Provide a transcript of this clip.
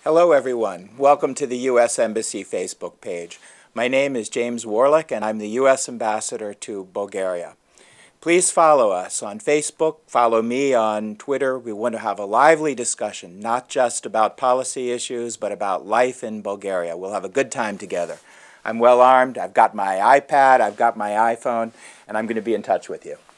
Hello everyone. Welcome to the U.S. Embassy Facebook page. My name is James Warlick and I'm the U.S. Ambassador to Bulgaria. Please follow us on Facebook, follow me on Twitter. We want to have a lively discussion, not just about policy issues, but about life in Bulgaria. We'll have a good time together. I'm well armed, I've got my iPad, I've got my iPhone, and I'm going to be in touch with you.